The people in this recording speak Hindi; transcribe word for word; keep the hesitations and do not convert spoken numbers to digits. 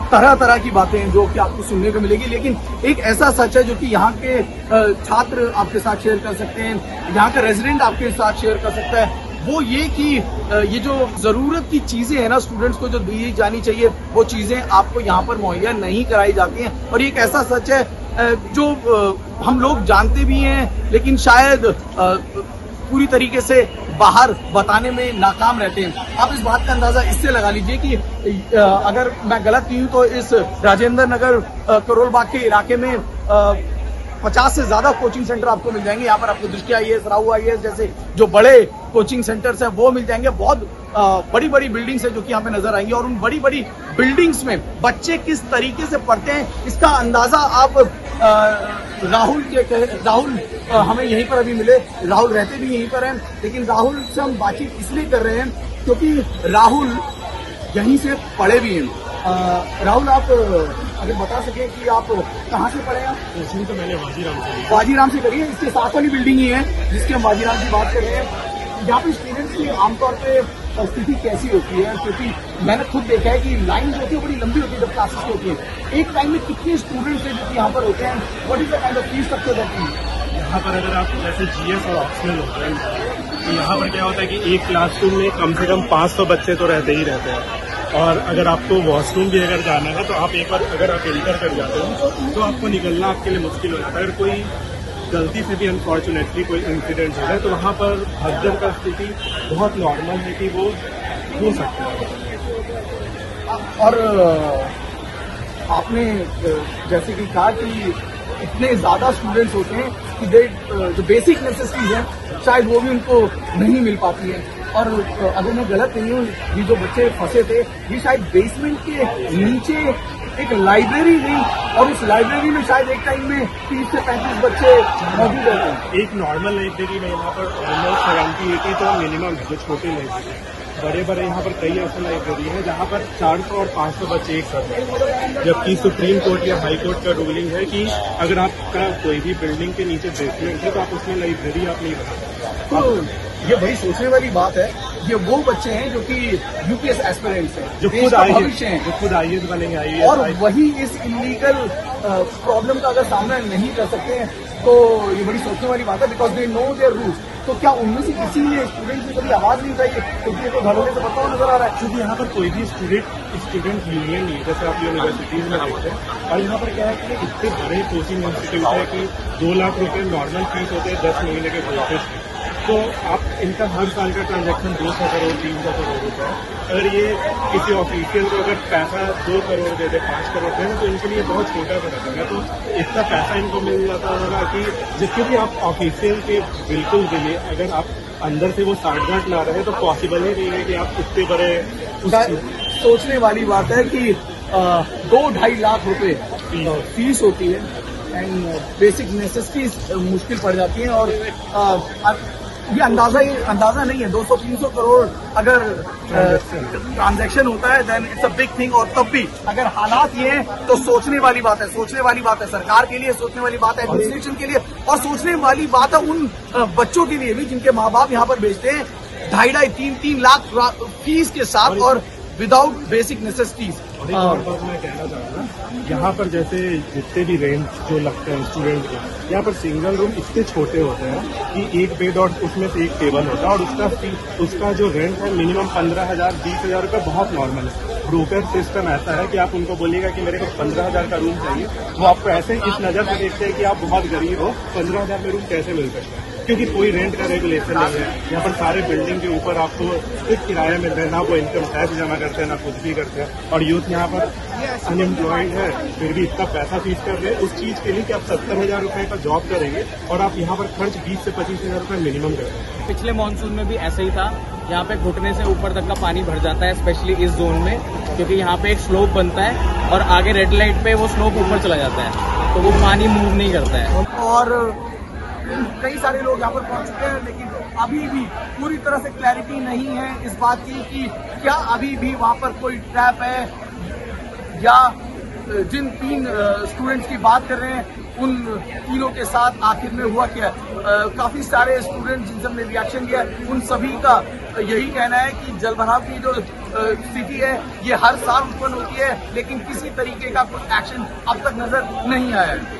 तरह तरह की बातें जो कि आपको सुनने को मिलेगी, लेकिन एक ऐसा सच है जो कि यहाँ के छात्र आपके साथ शेयर कर सकते हैं, यहाँ का रेजिडेंट आपके साथ शेयर कर सकता है, वो ये कि ये जो जरूरत की चीजें हैं ना स्टूडेंट्स को जो दी जानी चाहिए, वो चीजें आपको यहाँ पर मुहैया नहीं कराई जाती हैं। और ये एक ऐसा सच है जो हम लोग जानते भी हैं, लेकिन शायद पूरी तरीके से बाहर बताने में नाकाम रहते हैं। आप इस बात का अंदाजा इससे लगा लीजिए कि अगर मैं गलत नहीं हूं तो इस राजेंद्र नगर करोल बाग के इलाके में पचास से ज्यादा कोचिंग सेंटर आपको मिल जाएंगे। यहाँ पर आपको Drishti I A S, Rau's I A S जैसे जो बड़े कोचिंग सेंटर्स हैं वो मिल जाएंगे। बहुत बड़ी बड़ी बिल्डिंग्स है जो कि यहाँ पे नजर आएंगी, और उन बड़ी बड़ी बिल्डिंग्स में बच्चे किस तरीके से पढ़ते हैं इसका अंदाजा आप आ, राहुल के राहुल आ, हमें यहीं पर अभी मिले। राहुल रहते भी यहीं पर हैं, लेकिन राहुल से हम बातचीत इसलिए कर रहे हैं क्योंकि राहुल यहीं से पढ़े भी हैं। राहुल, आप अगर बता सके कि आप कहाँ से पढ़े हैं? कोचिंग तो मैंने वाजीराम से वाजीराम से करी है। इसके साथ वाली बिल्डिंग ही है जिसकी हम वाजीराम की बात कर रहे हैं। यहाँ पे स्टूडेंट्स की आमतौर पे स्थिति कैसी होती है? क्योंकि मैंने खुद देखा है कि लाइन जो होती है बड़ी लंबी होती है जब क्लासेस की होती है। एक टाइम में कितने स्टूडेंट्स हैं जो यहाँ पर होते हैं? What is the kind of fees structure that you? यहाँ पर अगर आप जैसे जीएस और ऑप्शनल होते हैं तो यहाँ पर क्या होता है कि एक क्लासरूम में कम से कम पाँच सौ बच्चे तो रहते ही रहते हैं। और अगर आपको वॉशरूम भी अगर जाना है तो आप एक बार अगर आप एंटर कर जाते हो तो आपको निकलना आपके लिए मुश्किल हो जाता है। अगर कोई गलती से भी अनफॉर्चुनेटली कोई इंसिडेंट हो जाए तो वहाँ पर भगदड़ का स्थिति बहुत नॉर्मल है कि वो हो सकता है। और आपने जैसे कि कहा कि इतने ज्यादा स्टूडेंट्स होते हैं कि दे जो बेसिक नेसेसिटीज हैं शायद वो भी उनको नहीं मिल पाती है। और अगर मैं गलत नहीं हूँ, ये जो बच्चे फंसे थे ये शायद बेसमेंट के नीचे एक लाइब्रेरी थी, और उस लाइब्रेरी में शायद एक टाइम में तीस से पैंतीस बच्चे मौजूद रहते हैं। एक नॉर्मल लाइब्रेरी में यहाँ पर ऑलमोस्ट सेवेंटी एटी तो मिनिमम है, जो छोटी लाइब्रेरी। बड़े बड़े यहाँ पर कई ऐसे लाइब्रेरी है जहाँ पर चार सौ और पाँच सौ बच्चे एक साथ हैं। जबकि सुप्रीम कोर्ट या हाई कोर्ट का रूलिंग है कि अगर आपका कोई भी बिल्डिंग के नीचे बेसमेंट है तो आप उसमें लाइब्रेरी आप नहीं बना सकते। तो ये बड़ी सोचने वाली बात है। ये वो बच्चे हैं जो कि यूपीएस एस्पिरेंट्स हैं, जो खुद भविष्य हैं, जो खुद आई ए एस बनेंगे, आई ए एस, और वही इस इलीगल प्रॉब्लम का अगर सामना नहीं कर सकते हैं तो ये बड़ी सोचने वाली बात है। Because they know their rules. तो क्या उनमें से किसी स्टूडेंट की कभी आवाज नहीं उठाई? क्योंकि तो घरों से बताओ नजर आ रहा है। क्योंकि यहाँ पर कोई भी स्टूडेंट स्टूडेंट यूनियन नहीं है, जैसे आप यूनिवर्सिटीज में देखते हैं। और यहाँ पर क्या है कि इतने बड़े कोचिंग इंस्टीट्यूट है कि दो लाख रुपए नॉर्मल फीस होते हैं दस महीने के कोर्सेज की। तो आप इनका हर साल का ट्रांजैक्शन दो सौ करोड़ तीन सौ करोड़ रुपए है। अगर ये किसी ऑफिशियल को अगर पैसा दो करोड़ दे दे, पाँच करोड़ दे तो इनके लिए बहुत छोटा सा रकम है। तो इतना पैसा इनको मिल जाता होगा कि जिसके भी आप ऑफिशियल के बिल्कुल के लिए अगर आप अंदर से वो साठगांठ ला रहे हैं तो पॉसिबल ही नहीं है कि आप इतने बड़े। सोचने वाली बात है कि आ, दो ढाई लाख रुपए फीस होती है एंड बेसिक नेसेसिटीज मुश्किल पड़ जाती है। और आ, ये अंदाजा ही अंदाजा नहीं है। दो सौ तीन सौ करोड़ अगर ट्रांजैक्शन होता है then it's a big thing. और तब भी अगर हालात ये हैं तो सोचने वाली बात है। सोचने वाली बात है सरकार के लिए, सोचने वाली बात है एडमिनिस्ट्रेशन के लिए, और सोचने वाली बात है उन बच्चों के लिए भी जिनके माँ बाप यहाँ पर भेजते हैं ढाई ढाई तीन तीन लाख फीस के साथ और विदाउट बेसिक नेसेसिटीज। और एक और बात मैं कहना चाहूँगा, यहाँ पर जैसे जितने भी रेंट जो लगते हैं स्टूडेंट के, यहाँ पर सिंगल रूम इतने छोटे होते हैं कि एक बेड और उसमें से एक टेबल होता है, और उसका उसका जो रेंट है मिनिमम पंद्रह हजार बीस हजार रुपये बहुत नॉर्मल है। ब्रोकर सिस्टम ऐसा है कि आप उनको बोलिएगा कि मेरे को पंद्रह हजार का रूम चाहिए, वो आपको ऐसे इस नजर से देखते हैं कि आप बहुत गरीब हो, पंद्रह हजार में रूम कैसे मिल सकता है, क्योंकि कोई रेंट का रेगुलेशन नहीं है। यहाँ पर सारे बिल्डिंग के ऊपर आपको एक किराया मिल रहा है, ना वो इनकम टैक्स जमा करते हैं ना कुछ भी करते हैं। और यूथ यहाँ पर अनएम्प्लॉयड है फिर भी इतना पैसा फीस कर रहे हैं उस चीज के लिए कि आप सत्तर हजार रुपए का जॉब करेंगे और आप यहाँ पर खर्च बीस से पच्चीस हजार रुपए मिनिमम करेंगे। पिछले मानसून में भी ऐसा ही था। यहाँ पे घुटने से ऊपर तक का पानी भर जाता है, स्पेशली इस जोन में, क्योंकि यहाँ पे एक स्लोप बनता है और आगे रेड लाइट पे वो स्लोप ऊपर चला जाता है, तो वो पानी मूव नहीं करता है। और कई सारे लोग यहाँ पर पहुंच चुके हैं, लेकिन अभी भी पूरी तरह से क्लैरिटी नहीं है इस बात की कि क्या अभी भी वहाँ पर कोई ट्रैप है, या जिन तीन स्टूडेंट्स की बात कर रहे हैं उन तीनों के साथ आखिर में हुआ क्या। काफी सारे स्टूडेंट्स जिन सबने रिएक्शन दिया उन सभी का यही कहना है कि जलभराव की जो स्थिति है ये हर साल उत्पन्न होती है, लेकिन किसी तरीके का कोई एक्शन अब तक नजर नहीं आया है।